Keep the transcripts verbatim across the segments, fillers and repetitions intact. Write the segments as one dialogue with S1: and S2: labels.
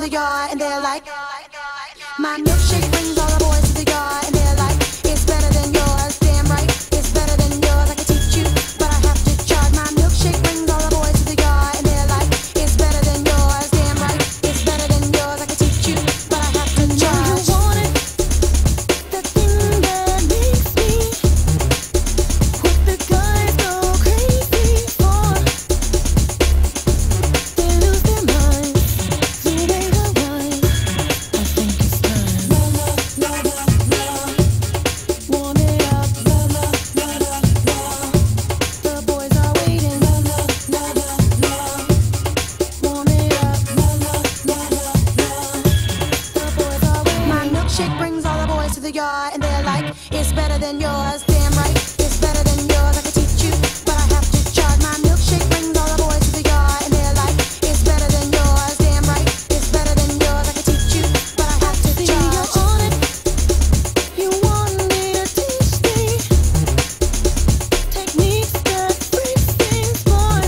S1: the yard, and they're like, my milkshake brings all the boys to the yard, and they're like, it's better than yours, damn right, it's better than yours. I can teach you, but I have to charge. My milkshake brings all the boys to the yard, and they're like, it's better than yours, damn right, it's better than yours. I can teach you, but I have to charge. You want it, the thing that makes me, what the guys go crazy for. They lose their minds, so they go wild. I think it's time. La la la la la, warm it up. La la la la la, the boys are waiting. La la la la la, warm it up. La la la la la, the boys are waiting. My milkshake brings all the boys to the yard, and they're like, it's better than yours, damn right, it's better than yours. I can teach you, but I have to charge. My milkshake brings all the boys to the yard, and they're like, it's better than yours, damn right, it's better than yours. I can teach you, but I have to charge. You're on it, you want me to teach me techniques that freaks things, boys.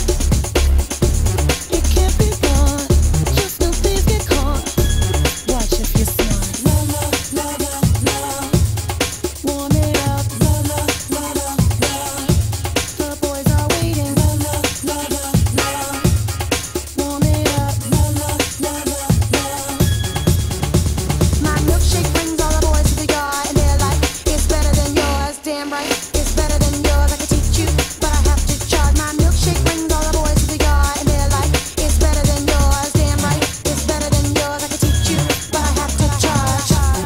S1: It can't be gone, just no thieves get caught. Watch if you're smart. La la la la la, warm it up. La la la la la, the boys are waiting. La la la la la, warm it up. La la la la la, my milkshake brings all the boys to the yard, and they're like, it's better than yours, damn right, it's better than yours. I can teach you, but I have to charge. My milkshake brings all the boys to the yard, and they're like, it's better than yours, damn right, it's better than yours. I can teach you, but I have to charge.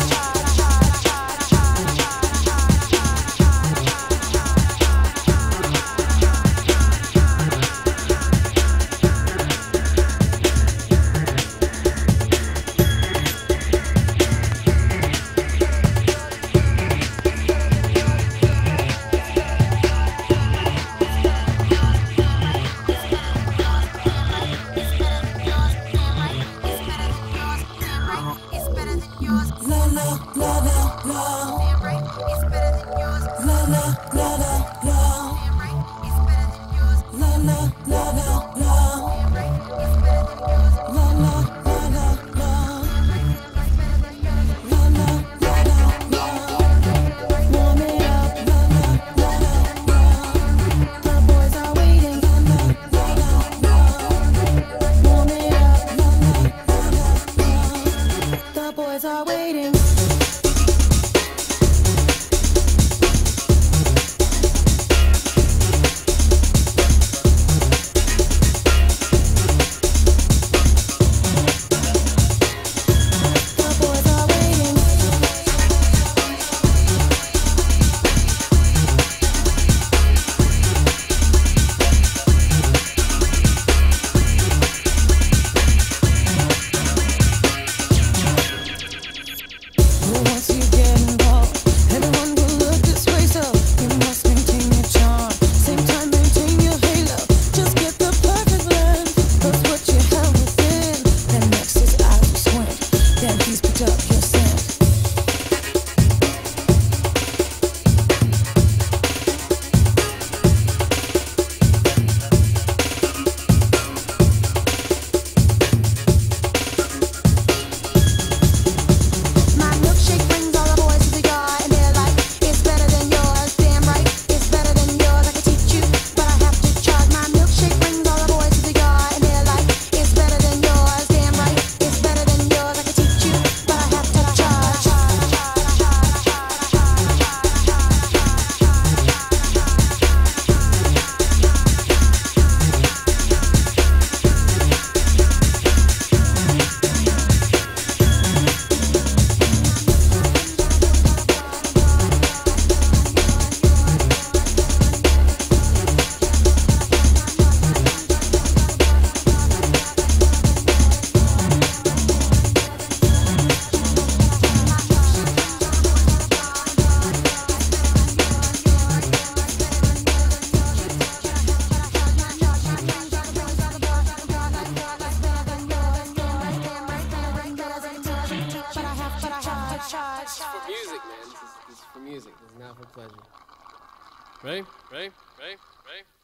S1: La la la la la, damn right, it's better than yours. La la la la la, damn right, it's better than yours. La la la la la, damn right, it's better than yours. La la la la la, damn right, it's better than yours. La la la la la, warm it up. La la la la la, the boys are waiting. La la la la la, warm it up. La la la la la, the boys are waiting. Once you get involved, everyone will look this way, so you must maintain your charm. Same time, maintain your halo. Just get the perfect blend. That's what you have within. Then next his eyes will squint. Then he's picked up your scent. My milkshake brings all the boys to the yard, and they're like, it's better than yours, damn right, it's better than yours. I can teach you, but I have to charge. My milkshake brings all the boys to the yard, and they're like, it's better than yours, damn right, it's better than yours. I can teach you, but I have to charge.
S2: This is for music, man. This is, this is for music. This is not for pleasure. Ready? Ready? Ready? Ready?